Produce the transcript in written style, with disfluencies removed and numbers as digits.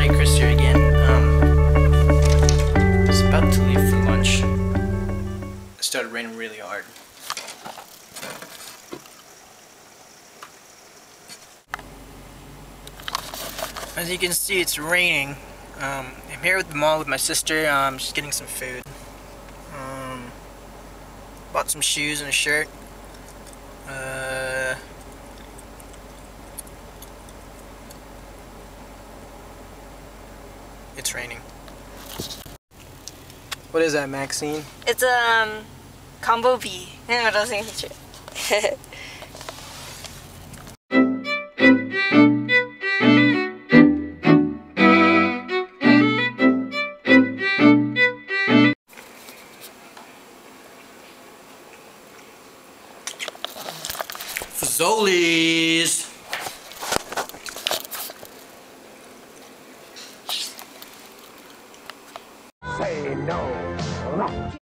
buddy Chris here again. I was about to leave for lunch. It started raining really hard. As you can see, it's raining. I'm here at the mall with my sister. She's getting some food. Bought some shoes and a shirt. It's raining. What is that, Maxine? It's combo B. I don't think it's true. Fazoli's. Say no.